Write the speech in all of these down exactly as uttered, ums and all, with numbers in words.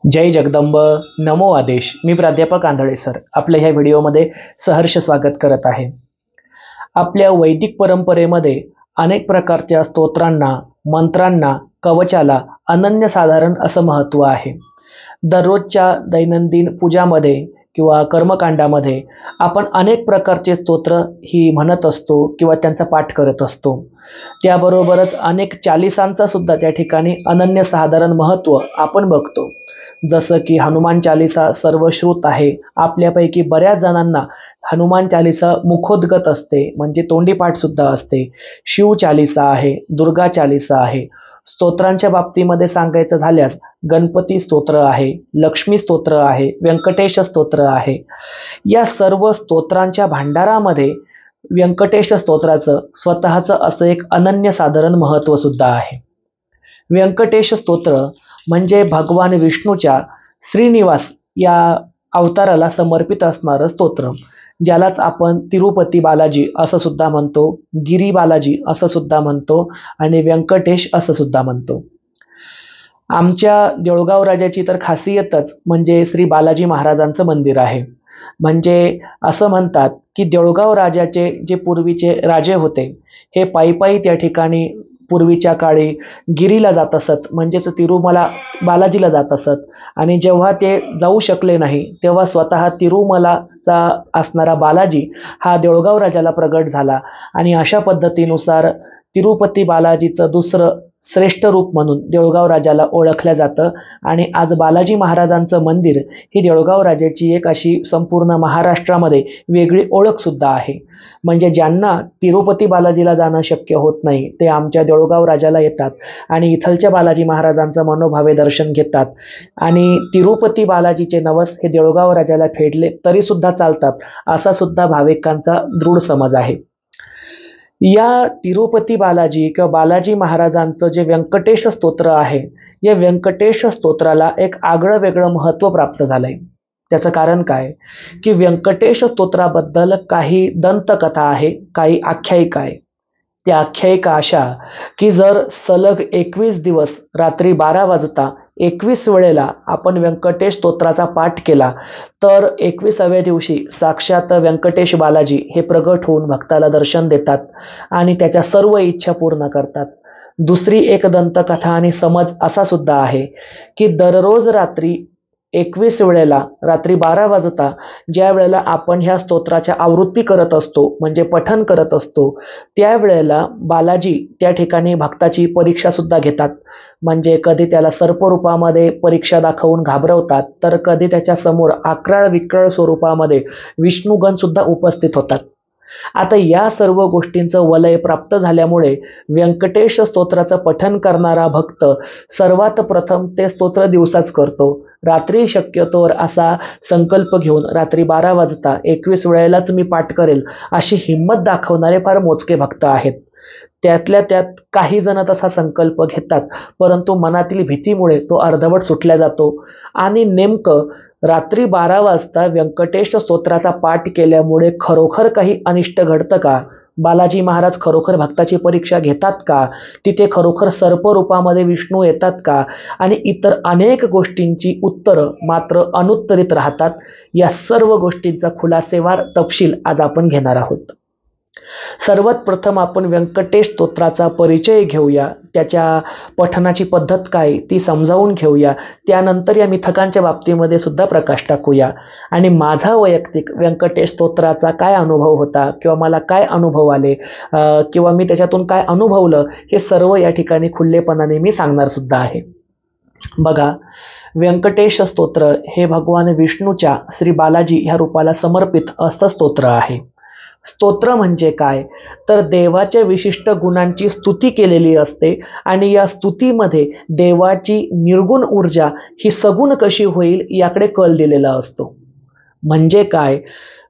जय जगदंब नमो आदेश. मी प्राध्यापक आंधळे सर आपल्या ह्या व्हिडिओमध्ये सहर्ष स्वागत करत आहे. आपल्या वैदिक परंपरेमध्ये अनेक प्रकारच्या स्तोत्रांना, मंत्रांना, कवचाला अनन्यसाधारण असं महत्त्व आहे. दररोजच्या दैनंदिन पूजामध्ये किंवा कर्मकांडामध्ये आपण अनेक प्रकारचे स्तोत्र ही म्हणत असतो किंवा त्यांचा पाठ करत असतो. त्याबरोबरच अनेक चालिसांचा सुद्धा त्या ठिकाणी अनन्यसाधारण महत्त्व आपण बघतो. जसं की हनुमान चालिसा सर्वश्रुत आहे. आपल्यापैकी बऱ्याच जणांना हनुमान चालिसा मुखोद्गत असते, म्हणजे तोंडी पाठ सुद्धा असते. शिव चालिसा आहे, दुर्गा चालिसा आहे. स्तोत्रांच्या बाबतीमध्ये सांगायचं झाल्यास गणपती स्तोत्र आहे, लक्ष्मी स्तोत्र आहे, व्यंकटेश स्तोत्र आहे. या सर्व स्तोत्रांच्या भांडारामध्ये व्यंकटेश स्तोत्राचं स्वतःचं असं एक अनन्यसाधारण महत्त्व सुद्धा आहे. व्यंकटेश स्तोत्र म्हणजे भगवान विष्णूच्या श्रीनिवास या अवताराला समर्पित असणारं स्तोत्र, ज्यालाच आपण तिरुपती बालाजी असं सुद्धा म्हणतो, गिरी बालाजी असं सुद्धा म्हणतो आणि व्यंकटेश असं सुद्धा म्हणतो. आमच्या देऊळगाव राजाची तर खासियतच म्हणजे श्री बालाजी महाराजांचं मंदिर आहे. म्हणजे असं म्हणतात की देऊळगाव राजाचे जे पूर्वीचे राजे होते हे पायी पायी त्या ठिकाणी पूर्वीच्या काळी गिरीला जात असत, म्हणजेच तिरुमला बालाजीला जात असत. आणि जेव्हा ते जाऊ शकले नाही तेव्हा स्वतः तिरुमलाचा असणारा बालाजी हा देऊळगाव राजाला प्रगट झाला आणि अशा पद्धतीनुसार तिरुपती बालाजीचं दुसरं श्रेष्ठ रूप म्हणून देऊळगाव राजाला ओळखलं जातं. आणि आज बालाजी महाराजांचं मंदिर ही देऊळगाव राजाची एक अशी संपूर्ण महाराष्ट्रामध्ये वेगळी ओळख सुद्धा आहे. म्हणजे ज्यांना तिरुपती बालाजीला जाणं शक्य होत नाही ते आमच्या देऊळगाव राजाला येतात आणि इथलच्या बालाजी महाराजांचं मनोभावे दर्शन घेतात. आणि तिरुपती बालाजीचे नवस हे देऊळगाव राजाला फेडले तरी सुद्धा चालतात असा सुद्धा भाविकांचा दृढ समज आहे. या तिरुपती बालाजी किंवा बालाजी महाराजांचं जे व्यंकटेश स्तोत्र आहे, या व्यंकटेश स्तोत्राला एक आगळं वेगळं महत्त्व प्राप्त झालंय. त्याचं कारण काय की व्यंकटेश स्तोत्राबद्दल काही दंतकथा आहे, काही आख्यायिका आहे. त्या आख्यायिका अशा की जर सलग एकवीस दिवस रात्री बारा वाजता एकवीस वेळेला आपण व्यंकटेश स्तोत्राचा पाठ केला तर एकविसाव्या दिवशी साक्षात व्यंकटेश बालाजी हे प्रगट होऊन भक्ताला दर्शन देतात आणि त्याच्या सर्व इच्छा पूर्ण करतात. दुसरी एक दंतकथा आणि समज असा सुद्धा आहे की दररोज रात्री एकवीस वेळेला रात्री बारा वाजता ज्या वेळेला आपण ह्या स्तोत्राच्या आवृत्ती करत असतो, म्हणजे पठन करत असतो, त्यावेळेला बालाजी त्या ठिकाणी भक्ताची परीक्षा सुद्धा घेतात. म्हणजे कधी त्याला सर्परूपामध्ये परीक्षा दाखवून घाबरवतात, तर कधी त्याच्या समोर आक्राळ विक्राळ स्वरूपामध्ये विष्णुगण सुद्धा उपस्थित होतात. आता या सर्व गोष्टींचं वलय प्राप्त झाल्यामुळे व्यंकटेश स्तोत्राचं पठन करणारा भक्त सर्वात प्रथम ते स्तोत्र दिवसाच करतो. रात्री शक्यतोवर असा संकल्प घेऊन रात्री बारा वाजता एकवीस वेळेलाच मी पाठ करेल अशी हिंमत दाखवणारे फार मोजके भक्त आहेत. त्यातल्या त्यात काही जण तसा संकल्प घेतात, परंतु मनातील भीतीमुळे तो अर्धवट सुटला जातो. आणि नेमकं रात्री बारा वाजता व्यंकटेश स्तोत्राचा पाठ केल्यामुळे खरोखर काही अनिष्ट घडतं का? बालाजी महाराज खरोखर भक्ताची परीक्षा घेतात का? तिथे खरोखर सर्परूपामध्ये विष्णू येतात का? आणि इतर अनेक गोष्टींची उत्तरं मात्र अनुत्तरित राहतात. या सर्व गोष्टींचा खुलासेवार तपशील आज आपण घेणार आहोत. सर्वात प्रथम आपण व्यंकटेश स्तोत्राचा परिचय घेऊया, त्याच्या पठनाची पद्धत काय ती समजावून घेऊया. त्यानंतर या मिथकांच्या बाबतीमध्ये सुद्धा प्रकाश टाकूया आणि माझा वैयक्तिक व्यंकटेश स्तोत्राचा काय अनुभव होता किंवा मला काय अनुभव आले किंवा मी त्याच्यातून काय अनुभवलं हे सर्व या ठिकाणी खुल्लेपणाने मी सांगणार सुद्धा आहे. बघा, व्यंकटेश स्तोत्र हे भगवान विष्णूच्या श्री बालाजी ह्या रूपाला समर्पित असं स्तोत्र आहे. स्तोत्र म्हणजे काय तर देवाच्या विशिष्ट गुणांची स्तुती केलेली असते आणि या स्तुतीमध्ये देवाची निर्गुण ऊर्जा ही सगुण कशी होईल याकडे कल दिलेला असतो. म्हणजे काय,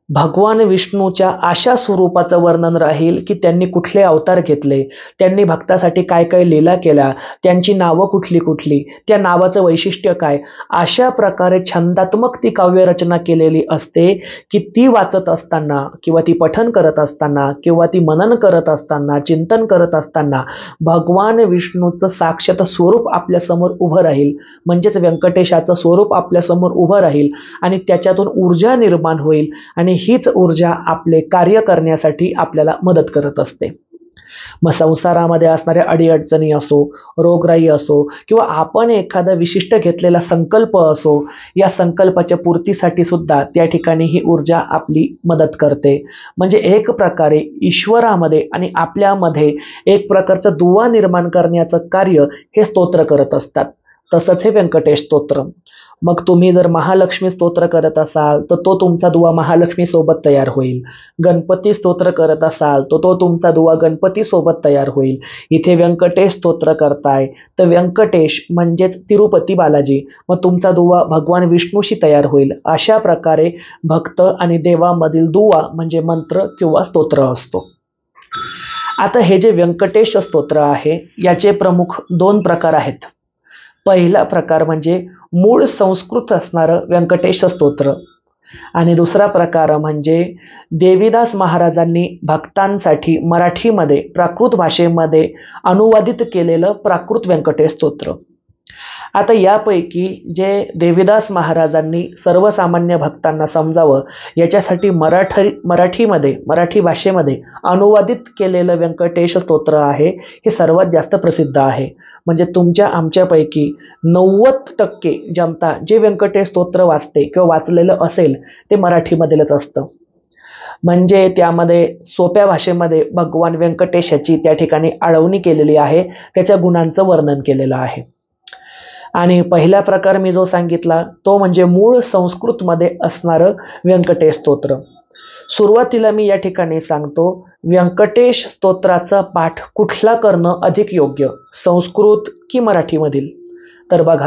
भगवान विष्णूच्या अशा स्वरूपाचं वर्णन राहील की त्यांनी कुठले अवतार घेतले, त्यांनी भक्तासाठी काय काय लीला केल्या, त्यांची नावं कुठली कुठली, त्या नावाचं वैशिष्ट्य काय, अशा प्रकारे छंदात्मक ती काव्यरचना केलेली असते की ती वाचत असताना किंवा ती पठन करत असताना किंवा ती मनन करत असताना, चिंतन करत असताना भगवान विष्णूचं साक्षात स्वरूप आपल्यासमोर उभं राहील, म्हणजेच व्यंकटेशाचं स्वरूप आपल्यासमोर उभं राहील आणि त्याच्यातून ऊर्जा निर्माण होईल आणि हीच ऊर्जा आपले कार्य करण्यासाठी आपल्याला मदत करत असते. मग संसारामध्ये असणाऱ्या अडीअडचणी असो, रोगराई असो किंवा आपण एखादा विशिष्ट घेतलेला संकल्प असो, या संकल्पाच्या पूर्तीसाठी सुद्धा त्या ठिकाणी ही ऊर्जा आपली मदत करते. म्हणजे एक प्रकारे ईश्वरामध्ये आणि आपल्यामध्ये एक प्रकारचं दुवा निर्माण करण्याचं कार्य हे स्तोत्र करत असतात. तसंच हे व्यंकटेश स्तोत्र. मग तुम्ही जर महालक्ष्मी स्तोत्र करत असाल तर तो तुमचा दुवा महालक्ष्मी सोबत तयार होईल. गणपती स्तोत्र करत असाल तर तो तुमचा दुवा गणपती सोबत तयार होईल. इथे व्यंकटेश स्तोत्र करताय तर व्यंकटेश म्हणजेच तिरुपती बालाजी, मग तुमचा दुवा भगवान विष्णूशी तयार होईल. अशा प्रकारे भक्त आणि देवामधील दुवा म्हणजे मंत्र किंवा स्तोत्र असतो. आता हे जे व्यंकटेश स्तोत्र आहे याचे प्रमुख दोन प्रकार आहेत. पहिला प्रकार म्हणजे मूळ संस्कृत असणारं व्यंकटेश स्तोत्र आणि दुसरा प्रकार म्हणजे देवीदास महाराजांनी भक्तांसाठी मराठीमध्ये प्राकृत भाषेमध्ये अनुवादित केलेलं प्राकृत व्यंकटेश स्तोत्र. आता यापैकी जे देवीदास महाराजांनी सर्वसामान्य भक्तांना समजावं याच्यासाठी मराठी मराठीमध्ये मराठी भाषेमध्ये अनुवादित केलेलं व्यंकटेश स्तोत्र आहे हे सर्वात जास्त प्रसिद्ध आहे. म्हणजे तुमच्या आमच्यापैकी नव्वद टक्के जनता जे व्यंकटेश स्तोत्र वाचते किंवा वाचलेलं असेल ते मराठीमधलंच असतं. म्हणजे त्यामध्ये सोप्या भाषेमध्ये भगवान व्यंकटेशाची त्या ठिकाणी आळवणी केलेली आहे, त्याच्या गुणांचं वर्णन केलेलं आहे. आणि पहिला प्रकार मी जो सांगितला तो म्हणजे मूळ संस्कृतमध्ये असणारं व्यंकटेश स्तोत्र. सुरुवातीला मी या ठिकाणी सांगतो व्यंकटेश स्तोत्राचा पाठ कुठला करणं अधिक योग्य, संस्कृत की मराठीमधील. तर बघा,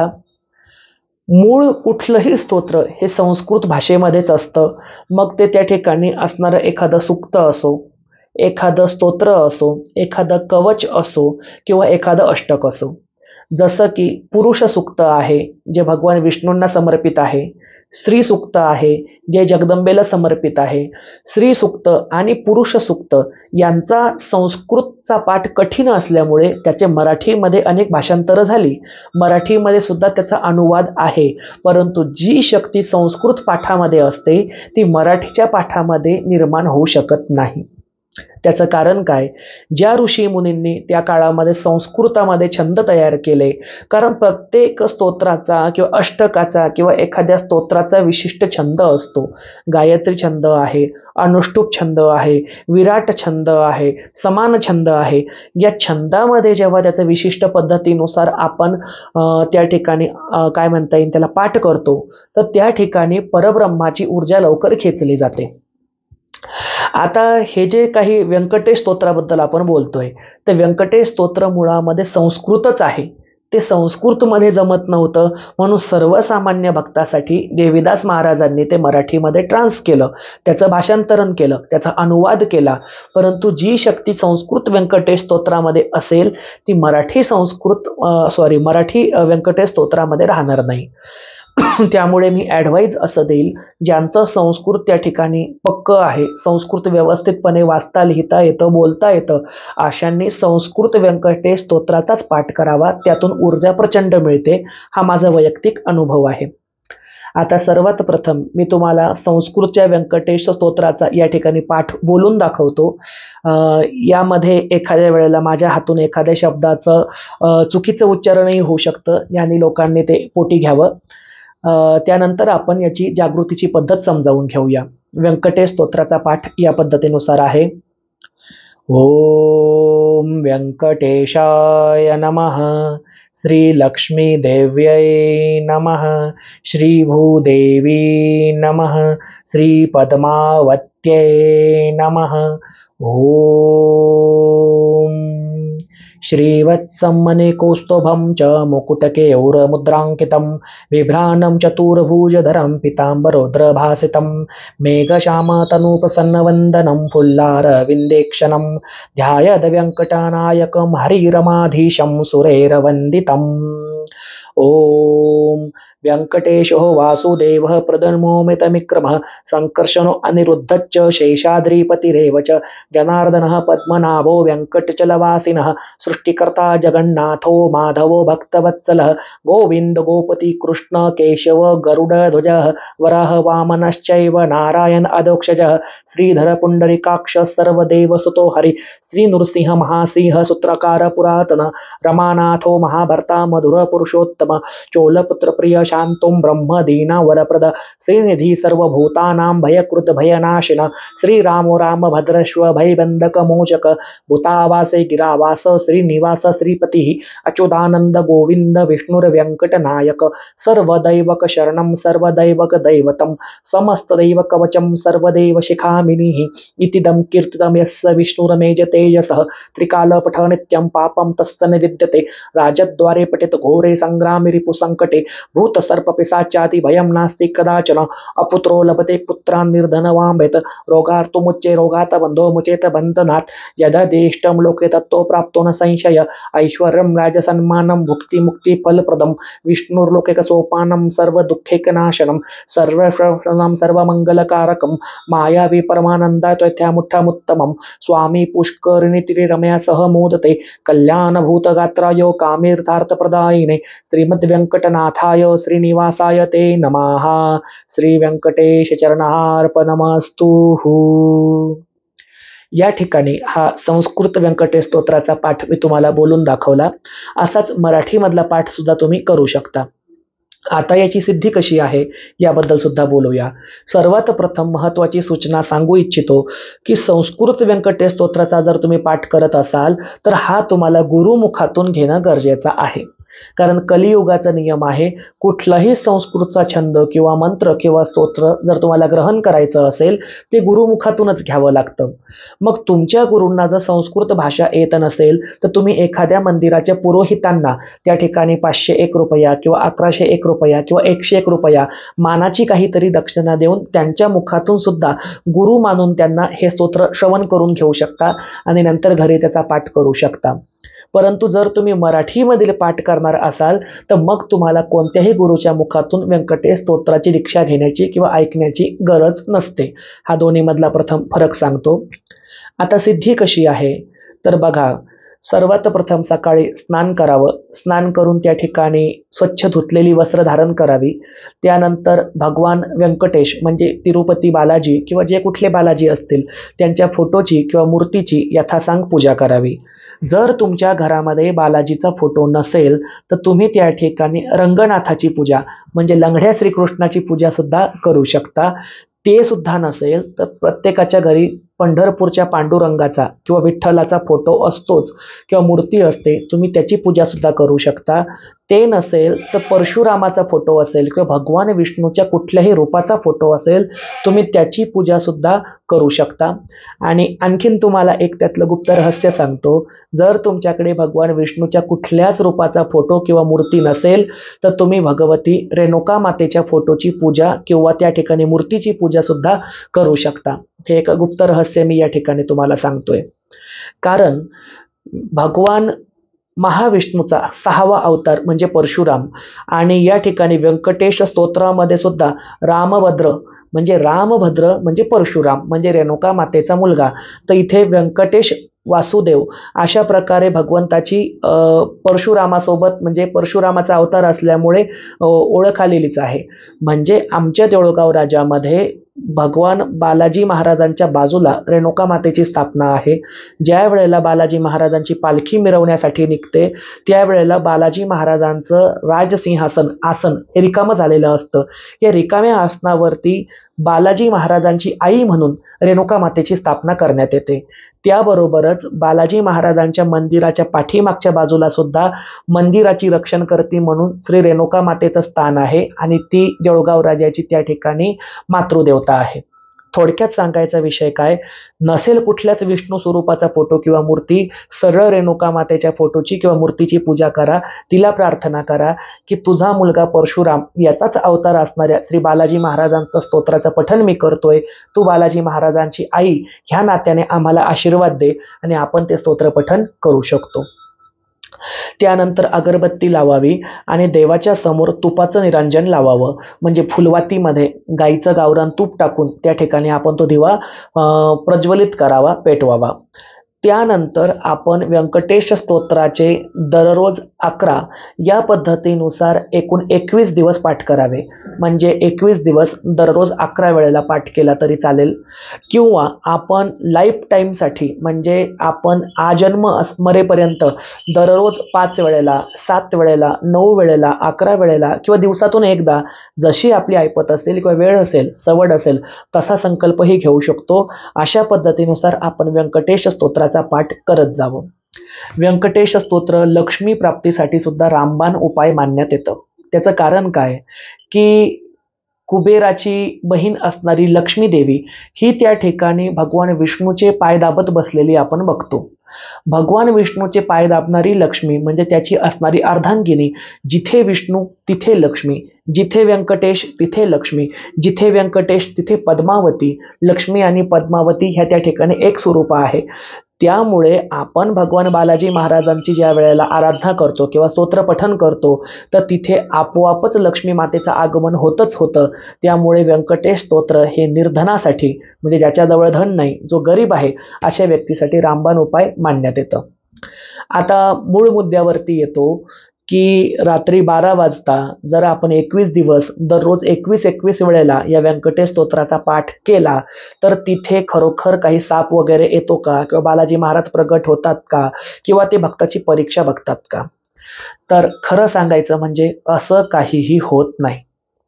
मूळ कुठलंही स्तोत्र हे संस्कृत भाषेमध्येच असतं. मग ते त्या ठिकाणी असणारं एखादं सूक्त असो, एखादं स्तोत्र असो, एखादं कवच असो किंवा एखादं अष्टक असो. जसं की पुरुष सूक्त आहे जे भगवान विष्णूंना समर्पित आहे, स्त्री सूक्त आहे जे जगदंबेला समर्पित आहे. स्त्री सूक्त आणि पुरुष सूक्त यांचा संस्कृतचा पाठ कठीण असल्यामुळे त्याचे मराठीमध्ये अनेक भाषांतरं झाली, मराठीमध्ये सुद्धा त्याचा अनुवाद आहे. परंतु जी शक्ती संस्कृत पाठामध्ये असते ती मराठीच्या पाठामध्ये निर्माण होऊ शकत नाही. त्याचं कारण काय, ज्या ऋषी मुनींनी त्या काळामध्ये संस्कृतामध्ये छंद तयार केले, कारण प्रत्येक स्तोत्राचा किंवा अष्टकाचा किंवा एखाद्या स्तोत्राचा विशिष्ट छंद असतो. गायत्री छंद आहे, अनुष्टुप छंद आहे, विराट छंद आहे, समान छंद आहे. या छंदामध्ये जेव्हा त्याचं विशिष्ट पद्धतीनुसार आपण त्या ठिकाणी काय म्हणता येईल त्याला पाठ करतो तर त्या ठिकाणी परब्रह्माची ऊर्जा लवकर खेचली जाते. आता हे जे काही व्यंकटेश स्तोत्राबद्दल आपण बोलतोय तर व्यंकटेश स्तोत्र मुळामध्ये संस्कृतच आहे. ते संस्कृतमध्ये जमत नव्हतं म्हणून सर्वसामान्य भक्तासाठी देवीदास महाराजांनी ते मराठीमध्ये ट्रान्स केलं, त्याचं भाषांतरण केलं, त्याचा अनुवाद केला. परंतु जी शक्ती संस्कृत व्यंकटेश स्तोत्रामध्ये असेल ती मराठी संस्कृत सॉरी मराठी व्यंकटेश स्तोत्रामध्ये राहणार नाही. त्यामुळे मी ॲडवाईज असं देईल, ज्यांचं संस्कृत त्या ठिकाणी पक्क आहे, संस्कृत व्यवस्थितपणे वाचता लिहिता येतं बोलता येतं, अशांनी संस्कृत व्यंकटेश स्तोत्राचाच पाठ करावा, त्यातून ऊर्जा प्रचंड मिळते. हा माझा वैयक्तिक अनुभव आहे. आता सर्वात प्रथम मी तुम्हाला संस्कृतच्या व्यंकटेश स्तोत्राचा या ठिकाणी पाठ बोलून दाखवतो. यामध्ये एखाद्या वेळेला माझ्या हातून एखाद्या शब्दाचं चुकीचं उच्चारणही होऊ शकतं, याने लोकांनी ते पोटी घ्यावं. त्यानंतर आपण याची जागृतीची पद्धत समजावून घेऊया. व्यंकटेश स्तोत्राचा पाठ या पद्धतीनुसार आहे. ओम व्यंकटेशाय नमः, श्री लक्ष्मी देव्यै नमः, श्री भूदेवी नमः, श्री पद्मावत्यै नमः. ओम श्रीवत्सं कौस्तुभं च मुकुटकेयूरमुद्राङ्कितं बिभ्राणं चतुर्भुजधरं पीताम्बरोद्रभासितं मेघश्यामतनूपसन्नवन्दनं फुल्लारविन्देक्षणं ध्यायद वेङ्कटनायकं हरिरमाधीशं सुरैरवन्दितम्। ओम व्यंकटेशो वासुदेवः प्रदन्मोमितमिक्रमः संकर्षणो अनिरुद्धश्च शेषाद्रिपतिरेव च जनार्दनः पद्मनाभो वेङ्कटचलवासिनः सृष्टिकर्ता जगन्नाथो माधवो भक्तवत्सलः गोविन्द गोपति कृष्ण केशव गरुडध्वजः वराह वामनश्चैव नारायण अधोक्षजः श्रीधर पुण्डरीकाक्ष सर्वदेवसुतो हरि श्रीनृसिंह महासिंह सूत्रकार पुरातन रमानाथो महाभर्ता मधुर पुरुषोत्तम चोलपुत्र प्रिय शांतुं ब्रह्म दीना वरप्रद श्रीनिधि सर्वभूतानां भयकृत भयनाशिन श्रीरामो राम भद्रश्व भयबंधक मोचक भूतावासे गिरावास श्रीनिवास श्रीपतिः अच्युतानंद गोविंद विष्णुर्व्यंकट नायक सर्वदैवक शरणं सर्वदैवक दैवतं समस्तदैव कवचं सर्वदेव शिखामिनिः इतिदं कीर्तितं यस्य विष्णुरमेज तेजसः त्रिकाल पठ नित्यं पापं तस्य न विद्यते राजद्वारे पठित घोरे संग्रामे रिपु संकटे भूत सर्प पिशाचादि भयं नास्ति कदाचन अपुत्रो लभते पुत्रान् निर्धनवां रोगार्तुमुच्चे रोगात् बन्धो मुचेत बन्धनात् यददेष्टं लोके तत्तो प्राप्तो न संशय ऐश्वर्यं राजसन्मानं भुक्ति मुक्ति फलप्रदं विष्णुर्लोके सोपानं सर्व दुःखैकनाशनं सर्वशरणं सर्वमंगलकारकं मायावी परमानन्दा त्वथ्यामुत्तमं स्वामी पुष्करिणी तीरे सह मोदते कल्याणभूतगात्राय कामीर्थार्थप्रदायिने श्रीमद्वेंकटनाथाय श्रीनिवासाय ते नमः। श्री व्यंकटेश चरणार्पणमस्तु। या ठिकाणी हा संस्कृत व्यंकटेश स्तोत्राचा पाठ मी तुम्हाला बोलून दाखवला। असाच मराठी मधला पाठ सुद्धा तुम्ही करू शकता। आता याची सिद्धी कशी आहे याबद्दल सुद्धा बोलूया। सर्वात प्रथम महत्त्वाची सूचना सांगू इच्छितो की संस्कृत व्यंकटेश स्तोत्राचा जर तुम्ही पाठ करत असाल तर हा तुम्हाला गुरुमुखातून घेणं गरजेचं आहे। कारण कलियुगाचा नियम आहे, कुठलाही संस्कृतचा छंद किंवा मंत्र किंवा स्तोत्र जर तुम्हाला ग्रहण करायचं असेल ते गुरुमुखातूनच घ्यावं लागतं। मग तुमच्या गुरूंना जर संस्कृत भाषा येत नसेल तर तुम्ही एखाद्या मंदिराच्या पुरोहितांना त्या ठिकाणी पाचशे एक रुपया किंवा अकराशे एक रुपया किंवा एकशे एक रुपया मानाची काहीतरी दक्षिणा देऊन त्यांच्या मुखातून सुद्धा गुरु मानून त्यांना हे स्तोत्र श्रवण करून घेऊ शकता आणि नंतर घरी त्याचा पाठ करू शकता। परंतु जर तुम्ही मराठीमधील पाठ करणार असाल तर मग तुम्हाला कोणत्याही गुरुच्या मुखातून व्यंकटेश स्तोत्राची दीक्षा घेण्याची किंवा ऐकण्याची गरज नसते। हा दोन्ही मधला प्रथम फरक सांगतो। आता सिद्धी कशी आहे तर बघा, सर्वात प्रथम सकाळी स्नान करावं। स्नान करून त्या ठिकाणी स्वच्छ धुतलेली वस्त्र धारण करावी। त्यानंतर भगवान व्यंकटेश म्हणजे तिरुपती बालाजी किंवा जे कुठले बालाजी असतील त्यांच्या फोटोची किंवा मूर्तीची यथासांग पूजा करावी। जर तुमच्या घरामध्ये बालाजीचा फोटो नसेल तर तुम्ही त्या ठिकाणी रंगनाथाची पूजा म्हणजे लंगड्या श्रीकृष्णाची पूजा सुद्धा करू शकता। ते सुद्धा नसेल तर प्रत्येकाच्या घरी पंढरपूरच्या पांडुरंगाचा किंवा विठ्ठलाचा फोटो असतोच किंवा मूर्ती असते, तुम्ही त्याची पूजा सुद्धा करू शकता। ते नसेल तर परशुरामाचा फोटो असेल किंवा भगवान विष्णूच्या कुठल्याही रूपाचा फोटो असेल तुम्ही त्याची पूजा सुद्धा करू शकता। आणि आणखीन तुम्हाला एक त्यातलं गुप्त रहस्य सांगतो, जर तुमच्याकडे भगवान विष्णूच्या कुठल्याच रूपाचा फोटो किंवा मूर्ती नसेल तर तुम्ही भगवती रेणुका मातेच्या फोटोची पूजा किंवा त्या ठिकाणी मूर्तीची पूजा सुद्धा करू शकता। हे एक गुप्त रहस्य मी या ठिकाणी तुम्हाला सांगतोय। कारण भगवान महाविष्णूचा सहावा अवतार म्हणजे परशुराम आणि या ठिकाणी व्यंकटेश स्तोत्रामध्ये सुद्धा रामभद्र म्हणजे रामभद्र म्हणजे परशुराम म्हणजे रेणुका मातेचा मुलगा, तर इथे व्यंकटेश वासुदेव अशा प्रकारे भगवंताची परशुरामासोबत म्हणजे परशुरामाचा अवतार असल्यामुळे ओळख आलेलीच आहे। म्हणजे आमच्या देऊळगाव राजामध्ये भगवान बालाजी महाराजांच्या बाजूला रेणुका मातेची स्थापना आहे। ज्या वेळेला बालाजी महाराजांची पालखी मिरवण्यासाठी निघते त्यावेळेला बालाजी महाराजांचं राजसिंहासन आसन हे रिकामं झालेलं असतं। या रिकाम्या आसनावरती बालाजी महाराजांची आई म्हणून रेणुका मातेची स्थापना करण्यात येते। त्याबरोबरच बालाजी महाराजांच्या मंदिराच्या पाठीमागच्या बाजूला सुद्धा मंदिराची रक्षण करती म्हणून श्री रेणुका मातेचं स्थान आहे आणि ती देऊळगाव राजाची त्या ठिकाणी मातृदेवता आहे। थोडक्यात सांगायचा विषय काय, नसेल कुठल्याच विष्णू स्वरूपाचा फोटो किंवा मूर्ती, सरळ रेणुका मातेच्या फोटोची किंवा मूर्तीची पूजा करा, तिला प्रार्थना करा की तुझा मुलगा परशुराम याचाच अवतार असणाऱ्या श्री बालाजी महाराजांचं स्तोत्राचं पठण मी करतोय, तू बालाजी महाराजांची आई ह्या नात्याने आम्हाला आशीर्वाद दे, आणि आपण ते स्तोत्र पठण करू शकतो. त्यानंतर अगरबत्ती लावावी आणि देवाच्या समोर तुपाचं निरांजन लावावं, म्हणजे फुलवातीमध्ये गाईचं गावरान तूप टाकून त्या ठिकाणी आपण तो दिवा प्रज्वलित करावा, पेटवावा. त्यानंतर आपण व्यंकटेश स्तोत्राचे दररोज अकरा या पद्धतीनुसार एकूण एकवीस दिवस पाठ करावे, म्हणजे एकवीस दिवस दररोज अकरा वेळेला पाठ केला तरी चालेल. किंवा आपण लाईफ टाईमसाठी म्हणजे आपण आजन्म मरेपर्यंत दररोज पाच वेळेला, सात वेळेला, नऊ वेळेला, अकरा वेळेला किंवा दिवसातून एकदा जशी आपली ऐपत असेल किंवा वेळ असेल, सवड असेल तसा संकल्पही घेऊ शकतो. अशा पद्धतीनुसार आपण व्यंकटेश स्तोत्राचा पाठ करत जावं. व्यंकटेश स्तोत्र लक्ष्मी प्राप्तीसाठी सुद्धा रामबाण उपाय मानण्यात येतं. त्याचं कारण काय की कुबेराची बहीण असणारी लक्ष्मी देवी ही त्या ठिकाणी भगवान विष्णूचे पाय दाबत बसलेली आपण बघतो. भगवान विष्णूचे पाय दाबणारी लक्ष्मी म्हणजे त्याची असणारी अर्धांगिनी, जिथे विष्णू तिथे लक्ष्मी, जिथे व्यंकटेश तिथे लक्ष्मी, जिथे व्यंकटेश तिथे पद्मावती. लक्ष्मी आणि पद्मावती ह्या त्या ठिकाणी एक स्वरूप आहे. त्यामुळे आपण भगवान बालाजी महाराजांची ज्या वेळेला आराधना करतो किंवा स्तोत्र पठन करतो तर तिथे आपोआपच लक्ष्मी मातेचं आगमन होतच होतं. त्यामुळे व्यंकटेश स्तोत्र हे निर्धनासाठी, म्हणजे ज्याच्याजवळ धन नाही, जो गरीब आहे अशा व्यक्तीसाठी रामबाण उपाय मानण्यात येतं. आता मूळ मुद्द्यावरती येतो की रात्री बारा वाजता जर आपण एकवीस दिवस दररोज एकवीस एकवीस वेळेला या व्यंकटेश स्तोत्राचा पाठ केला तर तिथे खरोखर काही साप वगैरे येतो का, किंवा बालाजी महाराज प्रगट होतात का, किंवा ते भक्ताची परीक्षा बघतात का? तर खरं सांगायचं म्हणजे असं काहीही होत नाही.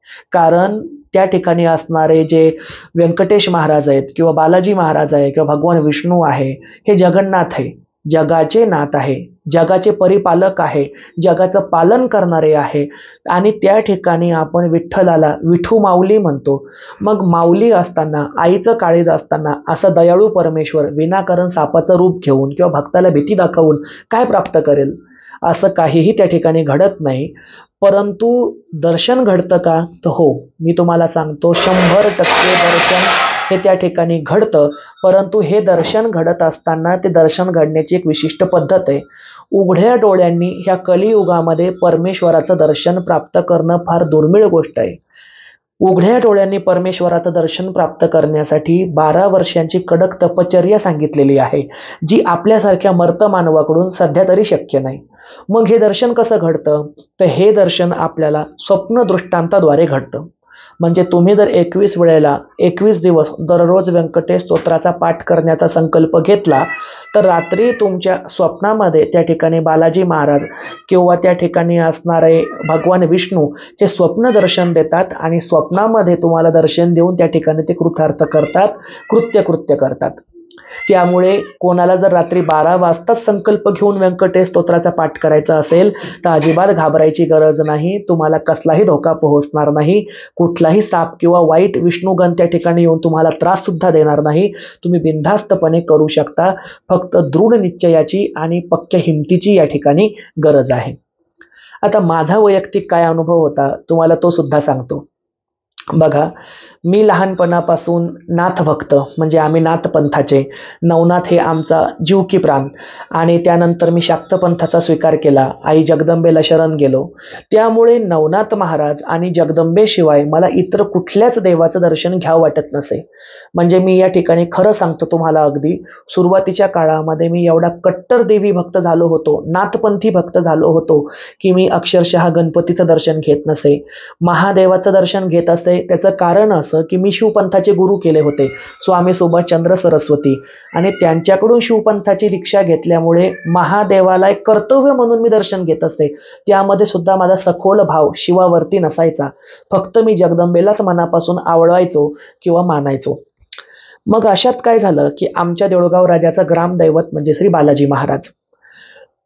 कारण त्या ठिकाणी असणारे जे व्यंकटेश महाराज आहेत किंवा बालाजी महाराज आहे किंवा भगवान विष्णू आहे, हे जगन्नाथ आहे, जगाचे नाथ आहे, जगाचे परिपालक आहे, जगाचं पालन करणारे आहे. आणि त्या ठिकाणी आपण विठ्ठलाला विठू माऊली म्हणतो. मग माऊली असताना, आईचं काळीज असताना असं दयाळू परमेश्वर विनाकारण सापाचं रूप घेऊन किंवा भक्ताला भीती दाखवून काय प्राप्त करेल? असं काहीही त्या ठिकाणी घडत नाही. परंतु दर्शन घडतं का? तर हो, मी तुम्हाला सांगतो शंभर टक्के दर्शन हे त्या ठिकाणी घडतं. परंतु हे दर्शन घडत असताना ते दर्शन घडण्याची एक विशिष्ट पद्धत आहे. उघड्या डोळ्यांनी ह्या कलियुगामध्ये परमेश्वराचं दर्शन प्राप्त करणं फार दुर्मिळ गोष्ट आहे. उघड्या डोळ्यांनी परमेश्वराचं दर्शन प्राप्त करण्यासाठी बारा वर्षांची कडक तपश्चर्या सांगितलेली आहे, जी आपल्यासारख्या मर्त मानवाकडून सध्या तरी शक्य नाही. मग हे दर्शन कसं घडतं? तर हे दर्शन आपल्याला स्वप्न दृष्टांताद्वारे घडतं. म्हणजे तुम्ही जर एकवीस वेळेला एकवीस दिवस दररोज व्यंकटेश स्तोत्राचा पाठ करण्याचा संकल्प घेतला तर रात्री तुमच्या स्वप्नामध्ये त्या ठिकाणी बालाजी महाराज किंवा त्या ठिकाणी असणारे भगवान विष्णू हे स्वप्न दर्शन देतात आणि स्वप्नामध्ये तुम्हाला दर्शन देऊन त्या ठिकाणी ते कृतार्थ करतात, कृत्य कृत्य करतात. त्यामुळे कोणाला जर रात्री बारा वाजताच संकल्प घेऊन व्यंकटेश स्तोत्राचा पाठ करायचा असेल तर अजिबात घाबरायची गरज नाही. तुम्हाला कसलाही धोका पोहोचणार नाही. कुठलाही साप किंवा वाईट विष्णुगण त्या ठिकाणी येऊन तुम्हाला त्रास सुद्धा देणार नाही. तुम्ही बिनधास्तपणे करू शकता. फक्त दृढ निश्चयाची आणि पक्क्या हिमतीची या ठिकाणी गरज आहे. आता माझा वैयक्तिक काय अनुभव होता तुम्हाला तो सुद्धा सांगतो. बघा, मी लहानपणापासून नाथ भक्त, म्हणजे आम्ही नाथ पंथाचे, नवनाथ हे आमचा जीव की प्राण. आणि त्यानंतर मी शाक्त पंथाचा स्वीकार केला, आई जगदंबेला शरण गेलो. त्यामुळे नवनाथ महाराज आणि जगदंबेशिवाय मला इतर कुठल्याच देवाचं दर्शन घ्यावं वाटत नसे. म्हणजे मी या ठिकाणी खरं सांगतो तुम्हाला, अगदी सुरुवातीच्या काळामध्ये मी एवढा कट्टर देवी भक्त झालो होतो, नाथपंथी भक्त झालो होतो की मी अक्षरशः गणपतीचं दर्शन घेत नसे, महादेवाचं दर्शन घेत असे. त्याचं कारण असं की मी शिवपंथाचे गुरु केले होते, स्वामी सुभाषचंद्र सरस्वती, आणि त्यांच्याकडून शिवपंथाची दीक्षा घेतल्यामुळे महादेवाला एक कर्तव्य म्हणून मी दर्शन घेत असते. त्यामध्ये सुद्धा माझा सखोल भाव शिवावरती नसायचा. फक्त मी जगदंबेलाच मनापासून आवडायचो किंवा मानायचो. मग अशात काय झालं की आमच्या देऊळगाव राजाचं ग्रामदैवत म्हणजे श्री बालाजी महाराज,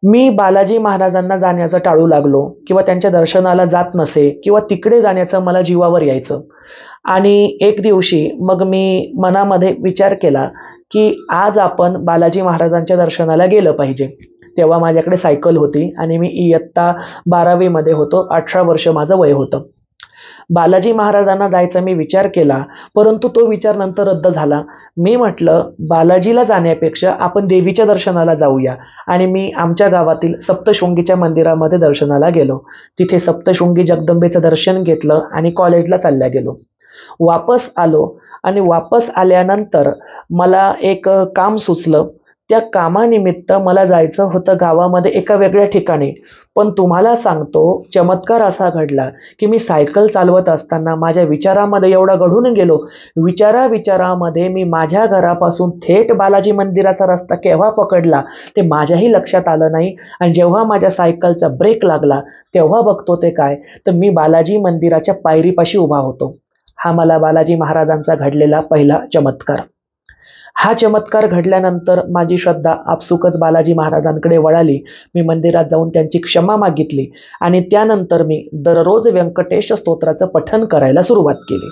मी बालाजी महाराजांना जाण्याचं टाळू लागलो किंवा त्यांच्या दर्शनाला जात नसे किंवा तिकडे जाण्याचं मला जीवावर यायचं. आणि एक दिवशी मग मी मनामध्ये विचार केला की आज आपण बालाजी महाराजांच्या दर्शनाला गेलं पाहिजे. तेव्हा माझ्याकडे सायकल होती आणि मी इयत्ता बारावीमध्ये होतो. अठरा वर्ष माझं वय होतं. बालाजी महाराजांना जायचा मी विचार केला, परंतु तो विचार नंतर रद्द झाला. मी म्हटलं बालाजीला जाण्यापेक्षा आपण देवीच्या दर्शनाला जाऊया. आणि मी आमच्या गावातील सप्तशृंगीच्या मंदिरामध्ये दर्शनाला गेलो. तिथे सप्तशृंगी जगदंबेचं दर्शन घेतलं आणि कॉलेजला चालल्या गेलो. वापस आलो आणि वापस आल्यानंतर मला एक काम सुचलं. त्या कामानिमित्त मला जायचं होतं गावामध्ये एका वेगळ्या ठिकाणी. पण तुम्हाला सांगतो, चमत्कार असा घडला की मी सायकल चालवत असताना माझ्या विचारामध्ये एवढा गढून गेलो. विचारा विचारामध्ये मी माझ्या घरापासून थेट बालाजी मंदिराचा रस्ता केव्हा पकडला ते माझ्याही लक्षात आलं नाही. आणि जेव्हा माझ्या सायकलचा ब्रेक लागला तेव्हा बघतो ते काय, तर मी बालाजी मंदिराच्या पायरीपाशी उभा होतो. हा मला बालाजी महाराजांचा घडलेला पहिला चमत्कार. हा चमत्कार घडल्यानंतर माझी श्रद्धा आपसुकच बालाजी महाराजांकडे वळाली. मी मंदिरात जाऊन त्यांची क्षमा मागितली आणि त्यानंतर मी दररोज व्यंकटेश स्तोत्राचं पठण करायला सुरुवात केली.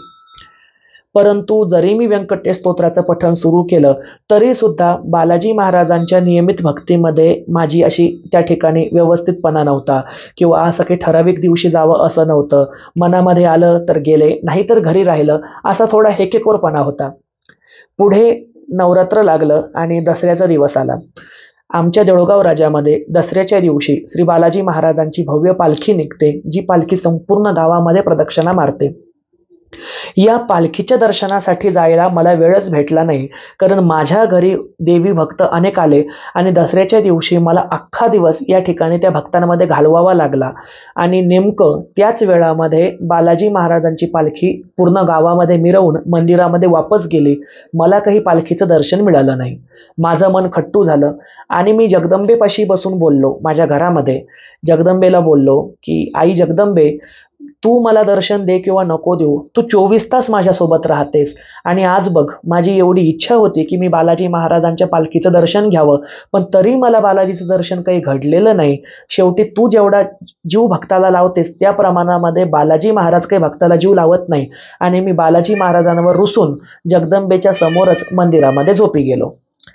परंतु जरी मी व्यंकटेश स्तोत्राचं पठण सुरू केलं तरी सुद्धा बालाजी महाराजांच्या नियमित भक्तीमध्ये माझी अशी त्या ठिकाणी व्यवस्थितपणा नव्हता किंवा असं काही ठराविक दिवशी जावं असं नव्हतं. मनामध्ये आलं तर गेले, नाहीतर घरी राहिलं, असा थोडा हेकेखोरपणा होता. पुढे नवरात्र लागलं आणि दसऱ्याचा दिवस आला. आमच्या देऊळगाव राजामध्ये दसऱ्याच्या दिवशी श्री बालाजी महाराजांची भव्य पालखी निघते, जी पालखी संपूर्ण गावामध्ये प्रदक्षिणा मारते. या पालखीच्या दर्शनासाठी जायला मला वेळच भेटला नाही, कारण माझ्या घरी देवी भक्त अनेक आले आणि दसऱ्याच्या दिवशी मला अख्खा दिवस या ठिकाणी त्या भक्तांमध्ये घालवावा लागला. आणि नेमकं त्याच वेळामध्ये बालाजी महाराजांची पालखी पूर्ण गावामध्ये मिरवून मंदिरामध्ये वापस गेली. मला काही पालखीचं दर्शन मिळालं नाही. माझं मन खट्टू झालं आणि मी जगदंबेपाशी बसून बोललो. माझ्या घरामध्ये जगदंबेला बोललो की आई जगदंबे, तू मला दर्शन दे किंवा नको देऊ, तू चोवीस तास माझ्यासोबत राहतेस. आणि आज बघ, माझी एवढी इच्छा होती की मी बालाजी महाराजांच्या पालखीचं दर्शन घ्यावं, पण तरी मला बालाजीचं दर्शन काही घडलेलं नाही. शेवटी तू जेवढा जीव भक्ताला लावतेस त्या प्रमाणामध्ये बालाजी महाराज काही भक्ताला जीव लावत नाही. आणि मी बालाजी महाराजांवर रुसून जगदंबेच्या समोरच मंदिरामध्ये झोपी गेलो.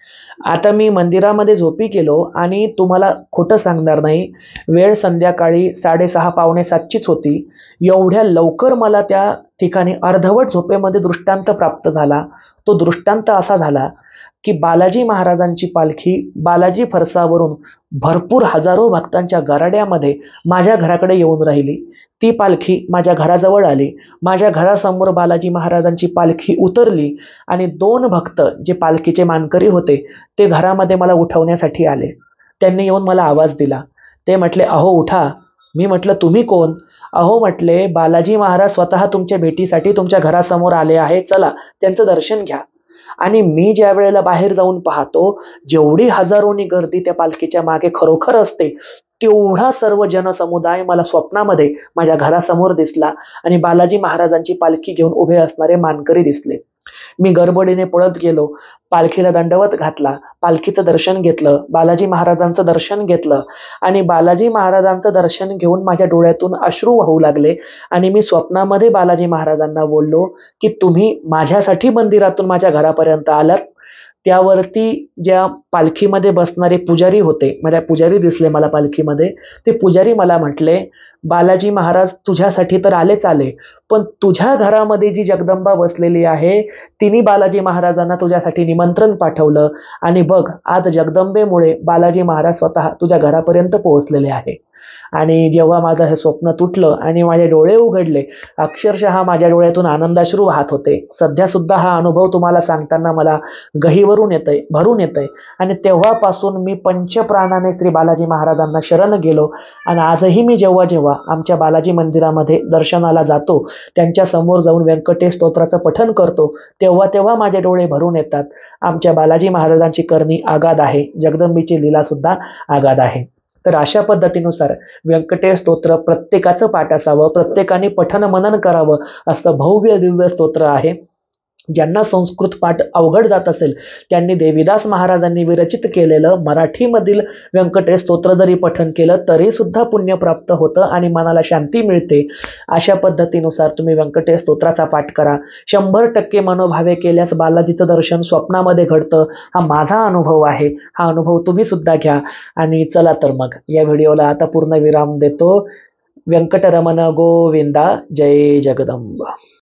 आता मी मंदिरामध्ये झोपी गेलो आणि तुम्हाला खोटं सांगणार नाही, वेळ संध्याकाळी साडेसहा पावणे सातचीच होती. एवढ्या लवकर मला त्या ठिकाणी अर्धवट झोपेमध्ये दृष्टांत प्राप्त झाला. तो दृष्टांत असा झाला की बालाजी महाराजांची पालखी बालाजी फरसावरून भरपूर हजारो भक्तांच्या गराड्यामध्ये माझ्या घराकडे येऊन राहिली. ती पालखी माझ्या घराजवळ आली. माझ्या घरासमोर बालाजी महाराजांची पालखी उतरली आणि दोन भक्त जे पालखीचे मानकरी होते ते घरामध्ये मला उठवण्यासाठी आले. त्यांनी येऊन मला आवाज दिला. ते म्हटले, अहो उठा. मी म्हटलं, तुम्ही कोण? अहो म्हटले, बालाजी महाराज स्वतः तुमच्या भेटीसाठी तुमच्या घरासमोर आले आहे, चला त्यांचं दर्शन घ्या. आणि मी ज्या वेळेला बाहेर जाऊन पाहतो, जेवढी हजारोनी गर्दी त्या पालखीच्या मागे खरोखर असते, तेवढा सर्व जनसमुदाय मला स्वप्नामध्ये माझ्या घरासमोर दिसला आणि बालाजी महाराजांची पालखी घेऊन उभे असणारे मानकरी दिसले. मी गडबडीने पळत गेलो, पालखीला दंडवत घातला, पालखीचं दर्शन घेतलं, बालाजी महाराजांचं दर्शन घेतलं आणि बालाजी महाराजांचं दर्शन घेऊन माझ्या डोळ्यातून अश्रू वाहू लागले. आणि मी स्वप्नामध्ये बालाजी महाराजांना बोललो की तुम्ही माझ्यासाठी मंदिरातून माझ्या घरापर्यंत आलात. त्यावरती ज्या पालखीमध्ये बसणारे पुजारी होते, मला पुजारी दिसले मला पालखीमध्ये, ते पुजारी मला म्हटले, बालाजी महाराज तुझ्यासाठी तर आलेच आले, पण तुझ्या घरामध्ये जी जगदंबा बसलेली आहे तिने बालाजी महाराजांना तुझ्यासाठी निमंत्रण पाठवलं आणि बघ, आज जगदंबेमुळे बालाजी महाराज स्वतः तुझ्या घरापर्यंत पोहोचलेले आहे. आणि जेव्हा माझं हे स्वप्न तुटलं आणि माझे डोळे उघडले, अक्षरशः माझ्या डोळ्यातून आनंदाश्रू वाहत होते. सध्या सुद्धा हा अनुभव तुम्हाला सांगताना मला गहीवरून येतंय, भरून येतंय. आणि तेव्हापासून मी पंचप्राणाने श्री बालाजी महाराजांना शरण गेलो. आणि आजही मी जेव्हा जेव्हा आमच्या बालाजी मंदिरामध्ये दर्शनाला जातो, त्यांच्या समोर जाऊन व्यंकटेश स्तोत्राचं पठण करतो, तेव्हा तेव्हा माझे डोळे भरून येतात. आमच्या बालाजी महाराजांची करणी आगाध आहे, जगदंबेची लीला सुद्धा आगाध आहे. तर अशा पद्धतीनुसार व्यंकटेश स्तोत्र प्रत्येकाचं पाठ असावं, प्रत्येकाने पठन मनन करावं, असं भव्य दिव्य स्तोत्र आहे. ज्यांना संस्कृत पाठ अवघड जात असेल त्यांनी देवीदास महाराजांनी विरचित केलेलं मराठीमधील व्यंकटेश स्तोत्र जरी पठन केलं तरी सुद्धा पुण्य प्राप्त होतं आणि मनाला शांती मिळते. अशा पद्धतीनुसार तुम्ही व्यंकटेश स्तोत्राचा पाठ करा. शंभर टक्के मनोभावे केल्यास बालाजीचं दर्शन स्वप्नामध्ये घडतं. हा माझा अनुभव आहे. हा अनुभव तुम्ही सुद्धा घ्या. आणि चला तर मग या व्हिडिओला आता पूर्ण विराम देतो. व्यंकटरमण गोविंदा. जय जगदंब.